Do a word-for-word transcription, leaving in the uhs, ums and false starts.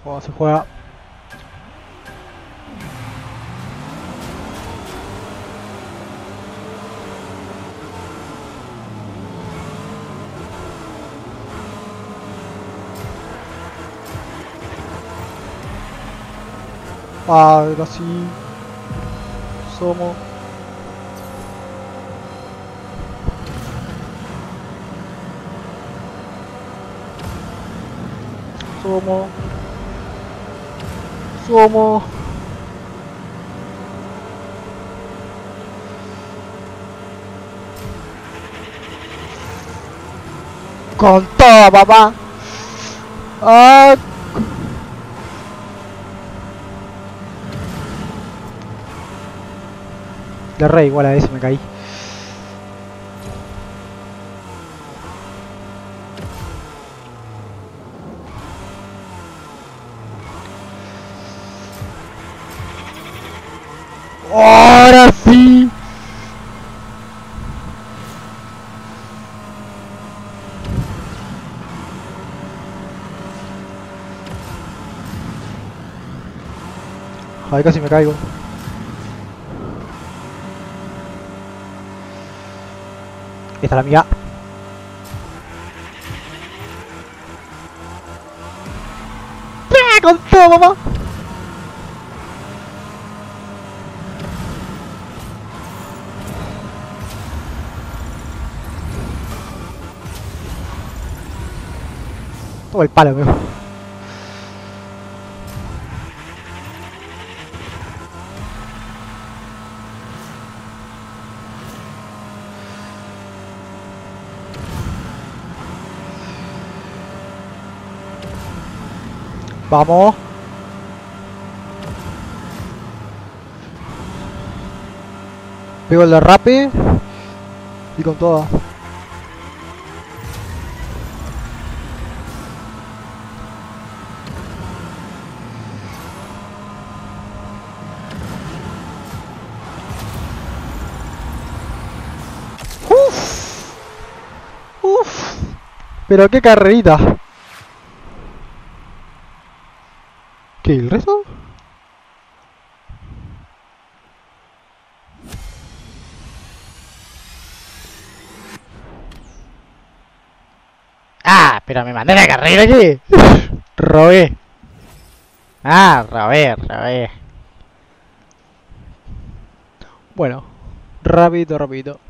Cómo se juega. Ahora sí. Somos. Somos. Somos. Con todo, papá. Ah. Le re igual a ese, me caí. Ahora sí. Ay, casi me caigo. Esta es la mía. ¡Ah, con todo, mamá! Toma el palo, amigo. Vamos. Pego el derrape. Y con toda. Uf. Uf. Pero qué carrerita. ¿Qué? ¿El resto? Ah, pero me mandé la carrera aquí. Robé. Ah, robé, robé. Bueno, rápido, rápido.